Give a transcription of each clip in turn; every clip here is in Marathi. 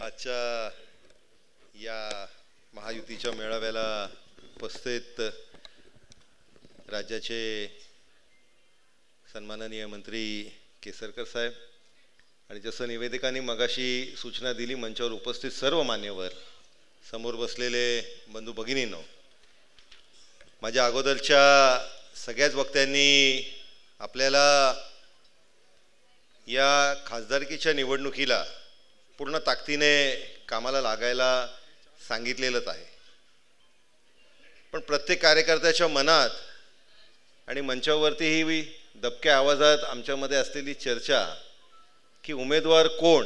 आजच्या या महायुतीच्या मेळाव्याला उपस्थित राज्याचे सन्माननीय मंत्री केसरकर साहेब आणि जसं निवेदिकांनी मगाशी सूचना दिली, मंचावर उपस्थित सर्व मान्यवर, समोर बसलेले बंधू भगिनींनो, माझ्या अगोदरच्या सगळ्याच वक्त्यांनी आपल्याला या खासदारकीच्या निवडणुकीला पूर्ण ताकदीने कामाला लागायला सांगितलेलंच आहे. पण प्रत्येक कार्यकर्त्याच्या मनात आणि मंचावरतीही दबक्या आवाजात आमच्यामध्ये असलेली चर्चा की उमेदवार कोण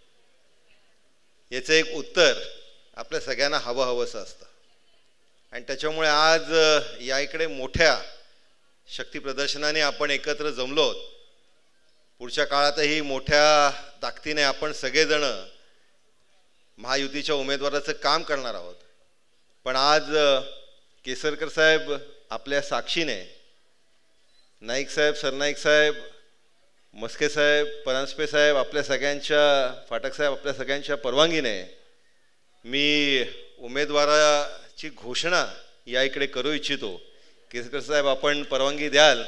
याचं एक उत्तर आपल्या सगळ्यांना हवंसं असतं. आणि त्याच्यामुळे आज या इकडे मोठ्या शक्ती प्रदर्शनाने आपण एकत्र जमलोत. पुढच्या काळातही मोठ्या ताकदीने आपण सगळेजण महायुतीच्या उमेदवाराचं काम करणार आहोत. पण आज केसरकर साहेब आपल्या साक्षीने, नाईक साहेब, सरनाईक साहेब, मस्के साहेब, परांजपे साहेब, आपल्या सगळ्यांच्या, फाटक साहेब, आपल्या सगळ्यांच्या परवानगीने मी उमेदवाराची घोषणा या इकडे करू इच्छितो. केसरकर साहेब, आपण परवानगी द्याल?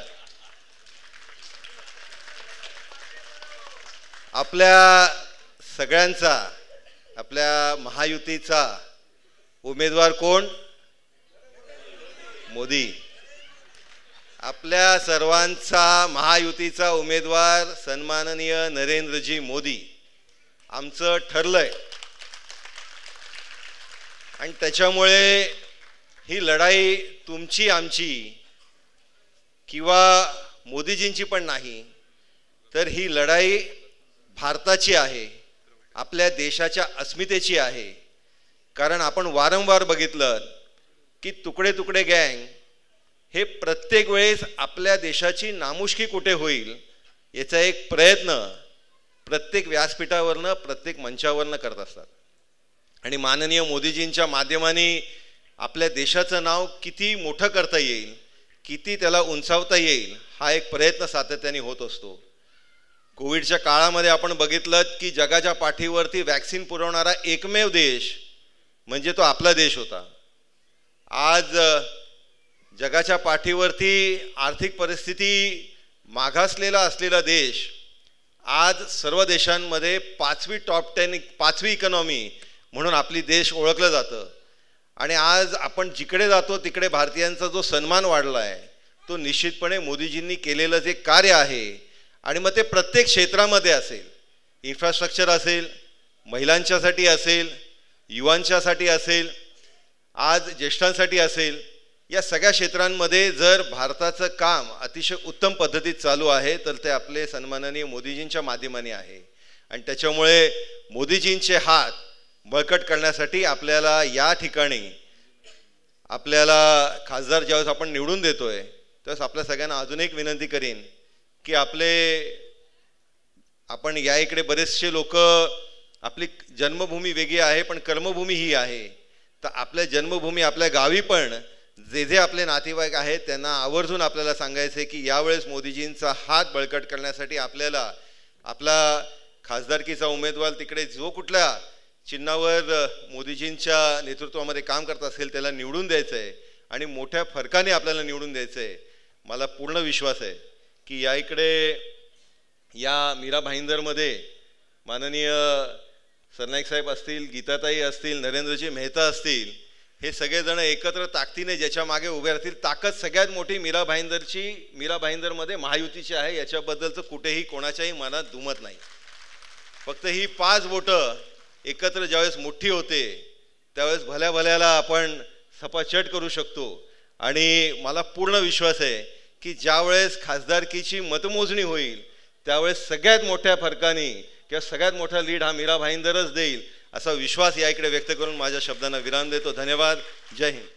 आपल्या सगळ्यांचा, आपल्या महायुतीचा उमेदवार कोण? मोदी. आपल्या सर्वांचा महायुतीचा उमेदवार सन्माननीय नरेंद्रजी मोदी. आमचं ठरलंय आणि त्याच्यामुळे ही लढाई तुमची, आमची किंवा मोदीजींची पण नाही, तर ही लढाई भारताची आहे, आपल्या देशाच्या अस्मितेची आहे. कारण आपण वारंवार बघितलं की तुकडे तुकडे गँग हे प्रत्येक वेळेस आपल्या देशाची नामुष्की कुठे होईल याचा एक प्रयत्न प्रत्येक व्यासपीठावरनं, प्रत्येक मंचावरनं करत असतात. आणि माननीय मोदीजींच्या माध्यमाने आपल्या देशाचं नाव किती मोठं करता येईल, किती त्याला उंचावता येईल, हा एक प्रयत्न सातत्याने होत असतो. कोविडच्या काळामध्ये आपण बघितलं की जगाच्या पाठीवरती वॅक्सिन पुरवणारा एकमेव देश म्हणजे तो आपला देश होता. आज जगाच्या पाठीवरती आर्थिक परिस्थिती मागासलेला असलेला देश आज सर्व देशांमध्ये टॉप 10 पाचवी इकॉनॉमी म्हणून आपली देश ओळखलं जातं. आणि आज आपण जिकडे जातो तिकडे भारतीयांचा जो सन्मान वाढला आहे तो निश्चितपणे मोदीजींनी केलेलं जे कार्य आहे. आणि मग ते प्रत्येक क्षेत्रामध्ये असेल, इन्फ्रास्ट्रक्चर असेल, महिलांच्यासाठी असेल, युवांच्यासाठी असेल, आज ज्येष्ठांसाठी असेल, या सगळ्या क्षेत्रांमध्ये जर भारताचं काम अतिशय उत्तम पद्धतीत चालू आहे तर ते आपले सन्माननीय मोदीजींच्या माध्यमाने आहे. आणि त्याच्यामुळे मोदीजींचे हात बळकट करण्यासाठी आपल्याला या ठिकाणी आपल्याला खासदार ज्यावेळेस आपण निवडून देतोय त्यावेळेस आपल्या सगळ्यांना अजून एक विनंती करीन की आपण या इकडे बरेचसे लोक, आपली जन्मभूमी वेगळी आहे पण कर्मभूमी ही आहे. तर आपल्या जन्मभूमी, आपल्या गावी पण जे जे आपले नातेवाईक आहेत त्यांना आवर्जून आपल्याला सांगायचे की यावेळेस मोदीजींचा हात बळकट करण्यासाठी आपल्याला आपला खासदारकीचा उमेदवार तिकडे जो कुठल्या चिन्हावर मोदीजींच्या नेतृत्वामध्ये काम करत असेल त्याला निवडून द्यायचं आहे आणि मोठ्या फरकाने आपल्याला निवडून द्यायचं आहे. मला पूर्ण विश्वास आहे की या इकडे या मीरा भाईंदरमध्ये माननीय सरनाईक साहेब असतील, गीताताई असतील, नरेंद्रजी मेहता असतील, हे सगळेजण एकत्र ताकदीने ज्याच्या मागे उभे राहतील. ताकद सगळ्यात मोठी मीरा भाईंदरमध्ये महायुतीची आहे, याच्याबद्दलचं कुठेही कोणाच्याही मनात दुमत नाही. फक्त ही 5 बोटं एकत्र ज्यावेळेस मोठी होते त्यावेळेस भल्या भल्याला आपण सपाचट करू शकतो. आणि मला पूर्ण विश्वास आहे की ज्यावेळेस खासदारकीची मतमोजणी होईल त्यावेळेस सगळ्यात मोठ्या फरकाने किंवा सगळ्यात मोठा लीड हा मीरा भाईंदरच देईल असा विश्वास या इकडे व्यक्त करून माझ्या शब्दांना विराम देतो. धन्यवाद. जय हिंद.